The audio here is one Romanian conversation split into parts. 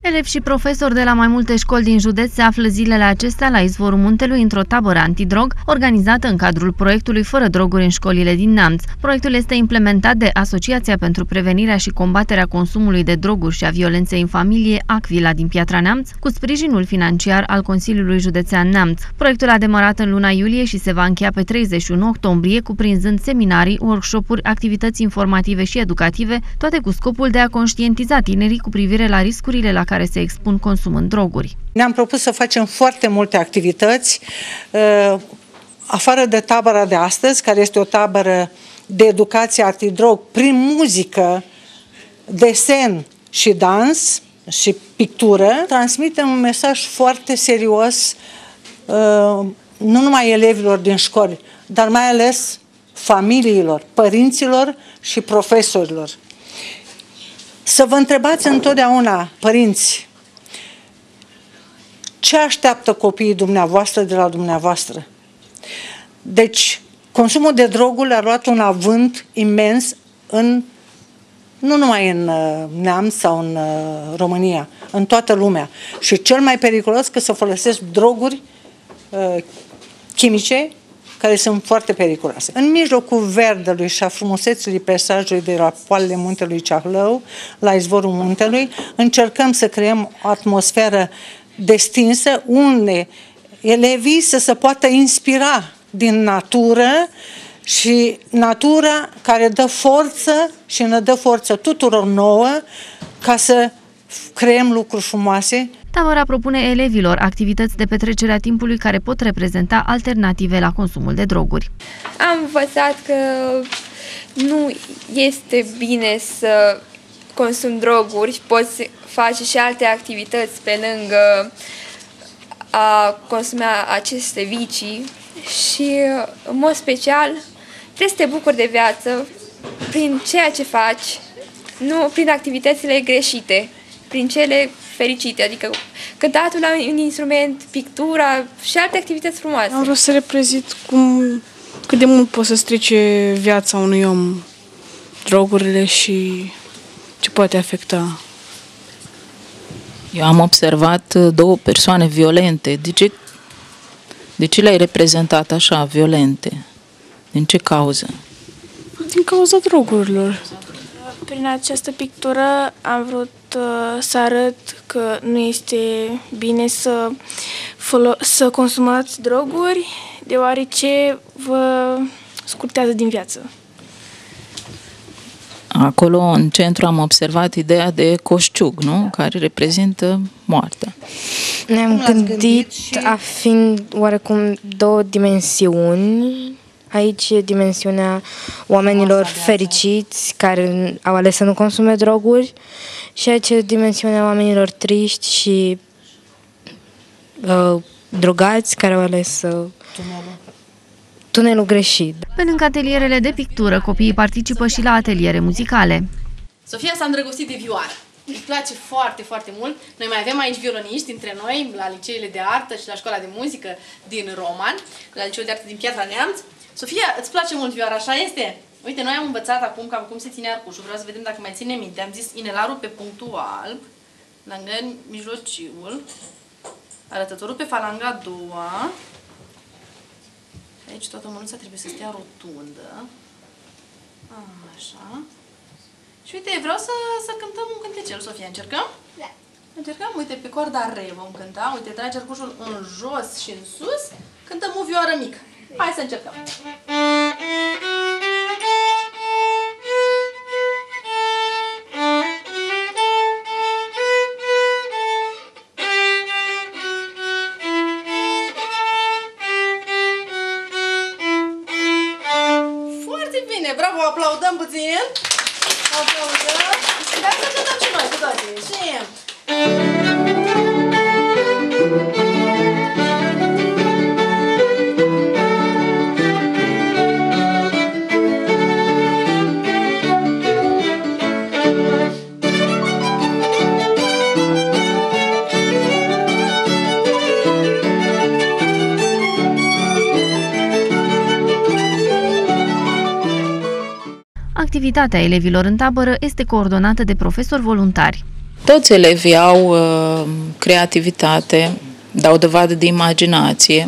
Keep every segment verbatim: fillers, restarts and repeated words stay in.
Elevi și profesori de la mai multe școli din județ se află zilele acestea la izvorul Muntelui într-o tabără antidrog organizată în cadrul proiectului Fără droguri în școlile din Neamț. Proiectul este implementat de Asociația pentru Prevenirea și Combaterea Consumului de Droguri și a Violenței în Familie, Acvila din Piatra Neamț, cu sprijinul financiar al Consiliului Județean Neamț. Proiectul a demarat în luna iulie și se va încheia pe treizeci și unu octombrie, cuprinzând seminarii, workshop-uri, activități informative și educative, toate cu scopul de a conștientiza tinerii cu privire la riscurile la care care se expun consumând droguri. Ne-am propus să facem foarte multe activități, afară de tabăra de astăzi, care este o tabără de educație antidrog prin muzică, desen și dans și pictură. Transmitem un mesaj foarte serios, nu numai elevilor din școli, dar mai ales familiilor, părinților și profesorilor. Să vă întrebați întotdeauna, părinți, ce așteaptă copiii dumneavoastră de la dumneavoastră? Deci, consumul de droguri a luat un avânt imens în, nu numai în Neamț sau în România, în toată lumea. Și cel mai periculos că să folosesc droguri uh, chimice, care sunt foarte periculoase. În mijlocul verdelui și a frumusețului peisajului de la poalele muntelui Ceahlău, la izvorul muntelui, încercăm să creăm o atmosferă destinsă, unde elevii să se poată inspira din natură și natura care dă forță și ne dă forță tuturor nouă ca să creăm lucruri frumoase. Tabăra propune elevilor activități de petrecere a timpului care pot reprezenta alternative la consumul de droguri. Am învățat că nu este bine să consumi droguri, poți face și alte activități pe lângă a consuma aceste vicii și, în mod special, trebuie să te bucuri de viață prin ceea ce faci, nu prin activitățile greșite, prin cele fericite, adică cântatul la un instrument, pictura și alte activități frumoase. Am vrut să reprezint cum, cât de mult poate să strice viața unui om drogurile și ce poate afecta. Eu am observat două persoane violente. De ce, de ce le-ai reprezentat așa, violente? Din ce cauză? Din cauza drogurilor. Prin această pictură am vrut uh, să arăt că nu este bine să, să consumați droguri, deoarece vă scurtează din viață. Acolo, în centru, am observat ideea de coșciug, nu? Care reprezintă moartea. Ne-am gândit a fiind oarecum două dimensiuni. Aici e dimensiunea oamenilor fericiți care au ales să nu consume droguri și aici e dimensiunea oamenilor triști și uh, drogați care au ales uh, tunelul. tunelul greșit. Pe lângă atelierele de pictură, copiii participă și la ateliere muzicale. Sofia s-a îndrăgostit de vioară. Îi place foarte, foarte mult. Noi mai avem aici violoniști dintre noi, la liceele de artă și la școala de muzică din Roman, la liceul de artă din Piatra Neamț. Sofia, îți place mult vioara, așa este? Uite, noi am învățat acum cam cum se ține arcușul. Vreau să vedem dacă mai ține minte. Am zis inelarul pe punctul alb, lângă mijlociul, arătătorul pe falanga a doua. Aici toată mânuța trebuie să stea rotundă. Așa. Și uite, vreau să, să cântăm un cântecel, Sofia. Încercăm? Da. Încercăm? Uite, pe corda re vom cânta. Uite, tragi arcușul în jos și în sus. Cântăm o vioară mică. Hai să încercăm! Foarte bine! Bravo! Aplaudăm puțin! Aplaudăm! Hai să cântăm și noi cu toate! Și... Activitatea elevilor în tabără este coordonată de profesori voluntari. Toți elevii au uh, creativitate, dau dovadă de imaginație,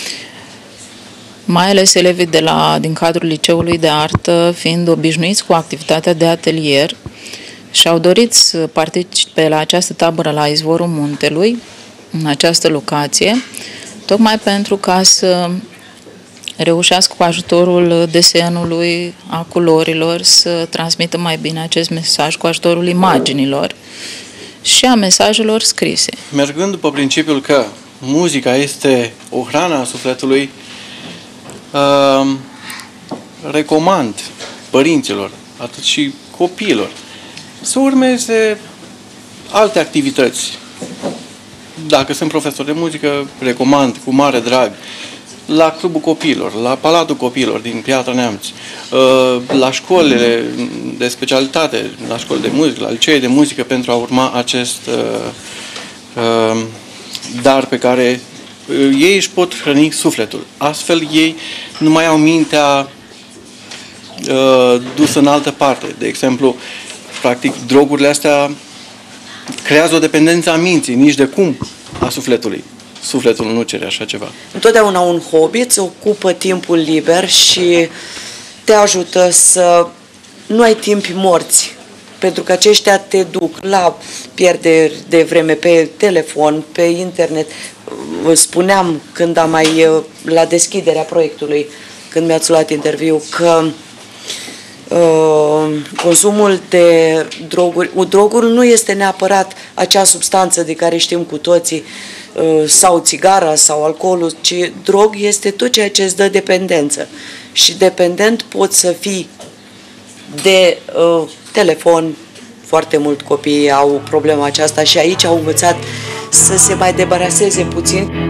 mai ales elevii de la, din cadrul liceului de artă, fiind obișnuiți cu activitatea de atelier, și-au dorit să participe la această tabără la Izvorul Muntelui, în această locație, tocmai pentru ca să reușească cu ajutorul desenului, a culorilor, să transmită mai bine acest mesaj cu ajutorul imaginilor și a mesajelor scrise. Mergând după principiul că muzica este o hrană a sufletului, uh, recomand părinților, atât și copiilor, să urmeze alte activități. Dacă sunt profesor de muzică, recomand cu mare drag la Clubul Copiilor, la Palatul Copiilor din Piatra Neamț, la școlile de specialitate, la școli de muzică, la licee de muzică, pentru a urma acest dar pe care ei își pot hrăni sufletul. Astfel ei nu mai au mintea dusă în altă parte. De exemplu, practic, drogurile astea creează o dependență a minții, nici de cum a sufletului. Sufletul nu cere așa ceva. Întotdeauna un hobby îți ocupă timpul liber și te ajută să nu ai timpi morți, pentru că aceștia te duc la pierderi de vreme pe telefon, pe internet. Spuneam când am mai, la deschiderea proiectului, când mi-ați luat interviu, că Uh, consumul de droguri, drogul nu este neapărat acea substanță de care știm cu toții, uh, sau țigara sau alcoolul, ci drog este tot ceea ce îți dă dependență. Și dependent poți să fii de uh, telefon. Foarte mult copiii au problema aceasta și aici au învățat să se mai debaraseze puțin.